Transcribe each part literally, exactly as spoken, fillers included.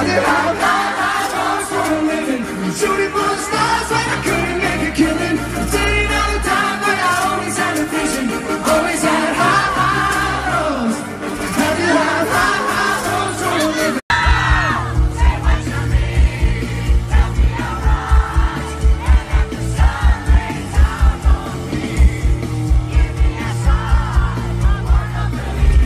did high, high, high goals for a living. Shooting for the stars when I couldn't make a killing. Sitting all the time but I always had a vision. Always had high, high goals. I did high, high, high goals for a living. Say what you mean, tell me I'm right. And let the sun rain down on me. Give me a sign, I wanna believe.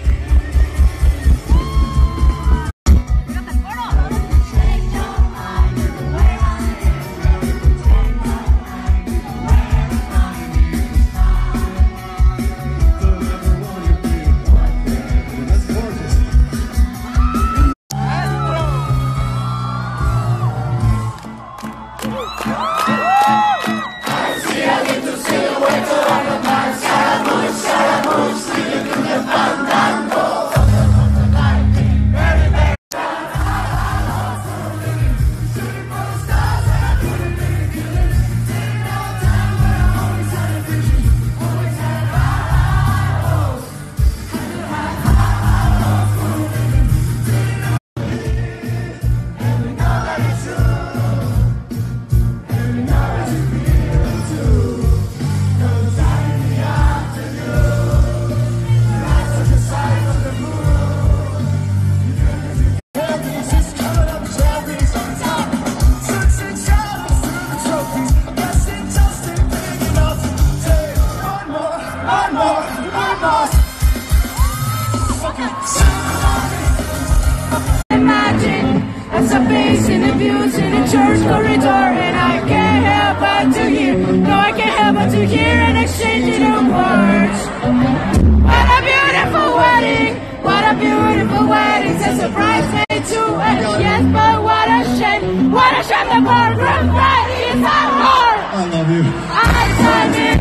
It's a face in the views in the church corridor, and I can't help but to hear. No, I can't help but to hear an exchanging of words. What a beautiful wedding! What a beautiful wedding! It's a surprise made to us. Yes, but what a shame! What a shame the program right is our heart. I love you. I time it.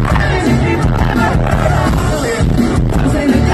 Say the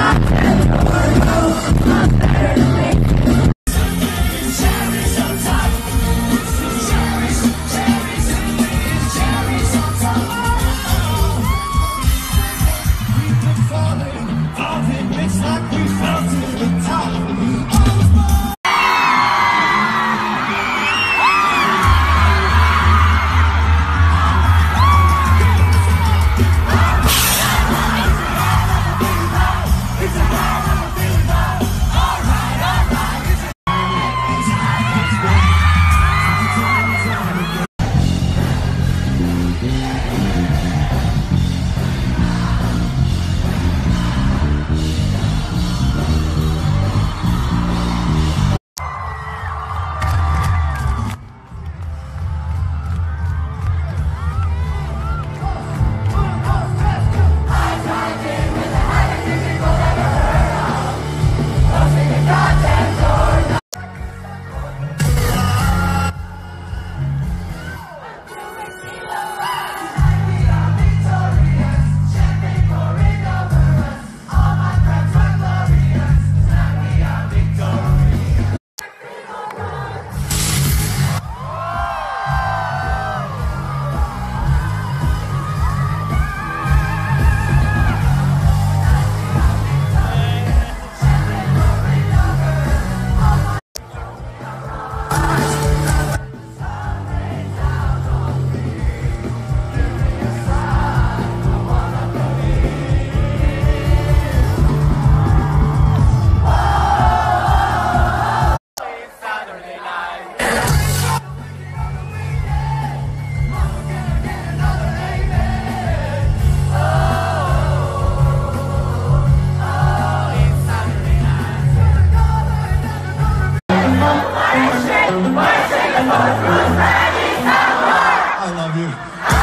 I love you.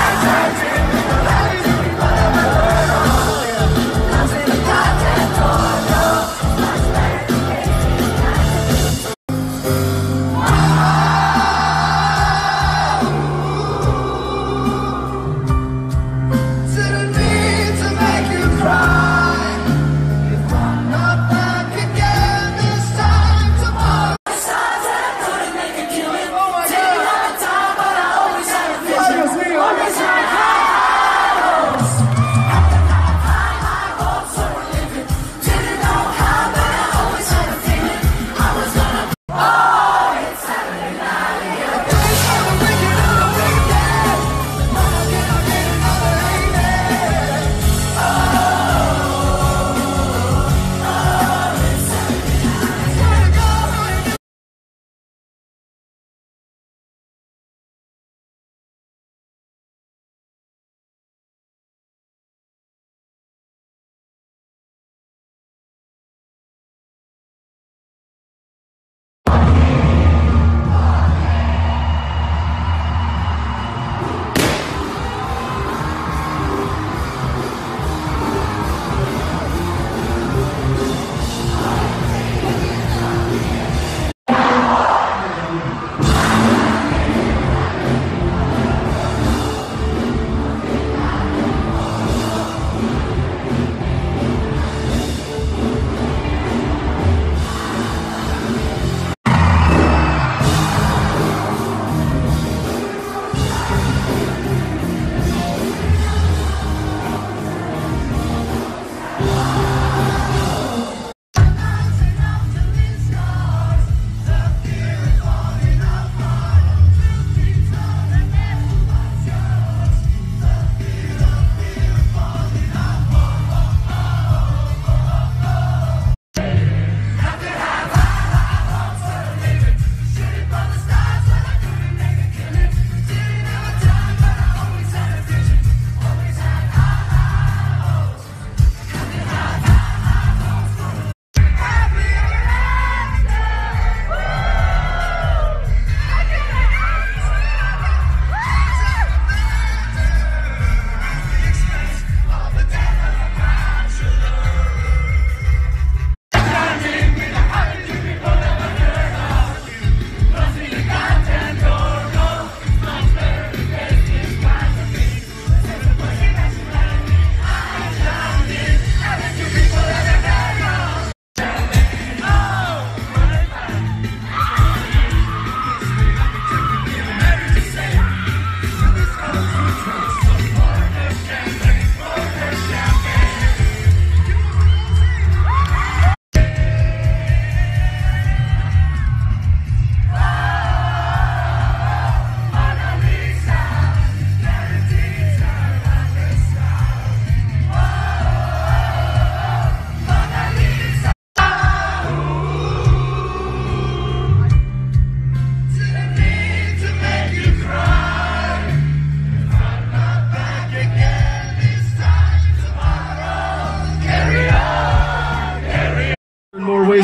Didn't mean to make you cry. If I'm not back again this time tomorrow. Stars that couldn't make a cure.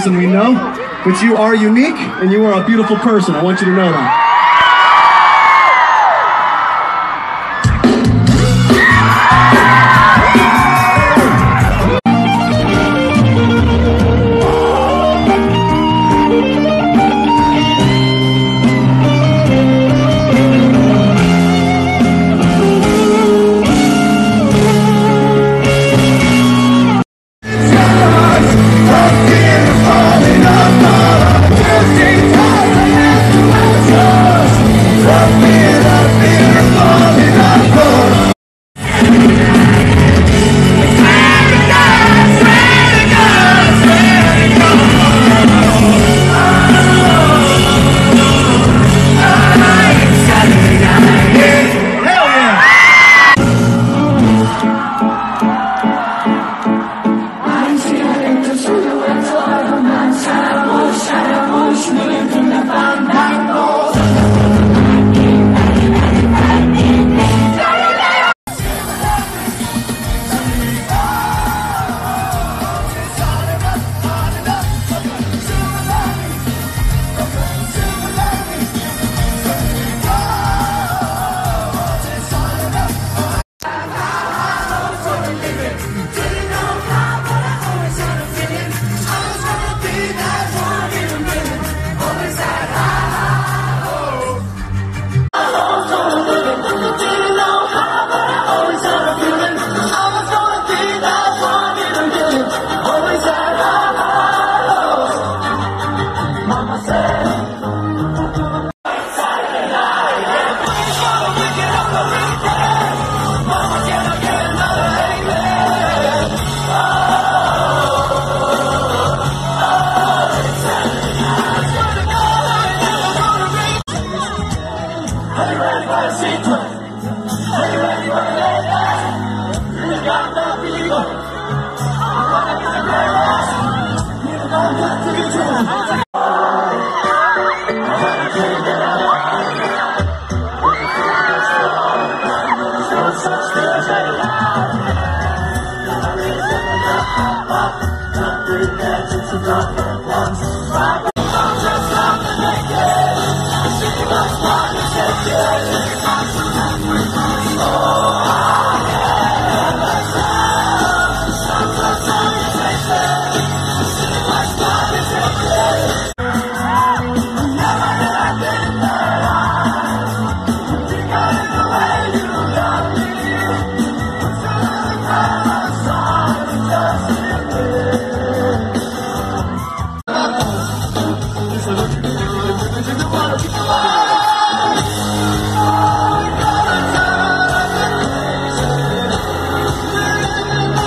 this and we know, but you are unique and you are a beautiful person. I want you to know that.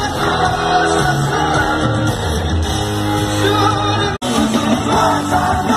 Bye.